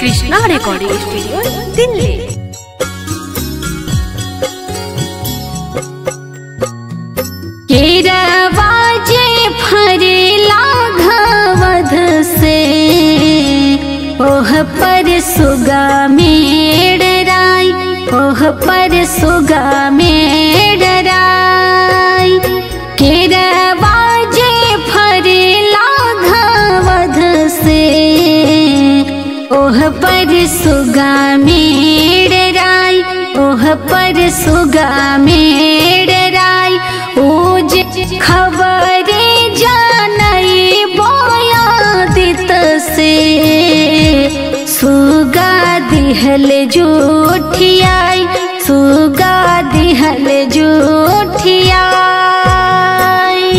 Krishna recording studio Delhi. केरवाजे फरेला घवध से ओह पर सुगा मेड़राई, ओह पर सुगा मेड़राई। केरवाजे फरेला घवध से ओह पर सुगा मेड़राई, ओह पर सुगा मेड़राई। ओज खबरे जानई बोयादित से सुगा दिहल जूठियाई, सुगा दिहल जूठियाई।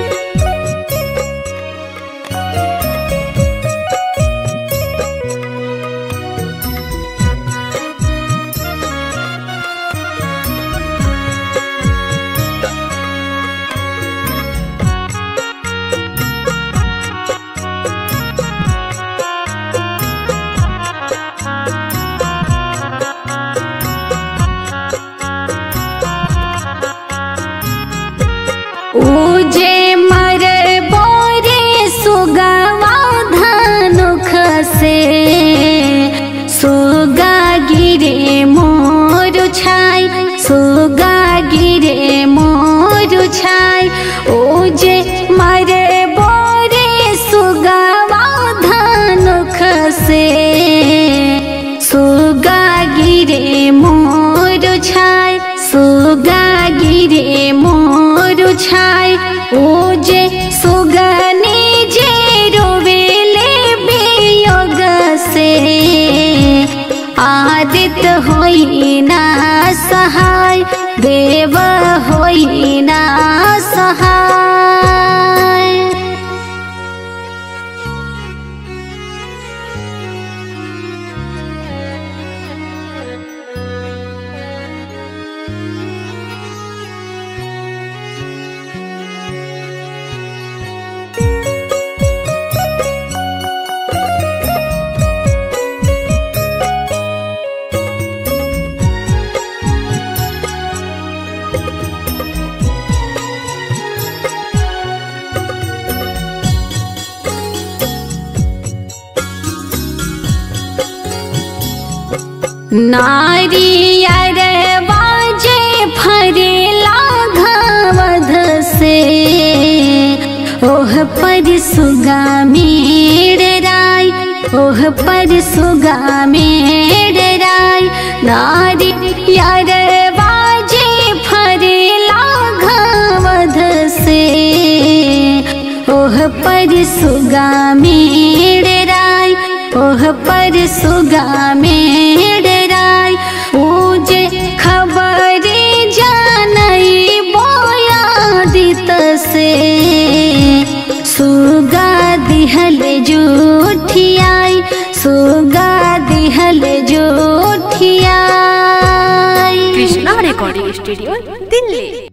ऊजे मर बोरे सुगवा धनुख से सुगा गिरे मोर छाई, सुगा गिरे मोर छाई। ऊजे मर बोरे सुगवा धनुख से सुगा गिरे मोर छाई, सुगा गिरे मोर छाई। ओजे सुगनी जे रोवेले वियोग से आदित होई ना सहाय, देव होई ना सहाय। नारियर बाजे फरेला घवध से ओह पर सुगा मेड़राई, ओह पर सुगा मेड़राई। नारियर बाजे फरेला घवध से ओह पर सुगा मेड़राई, ओह पर सुगा मेड़राई। ऊजे खबरे जानई बोयादित से सुगा दिहल जूठियाई, सुगा दिहल जूठियाई। Krishna recording studio Delhi.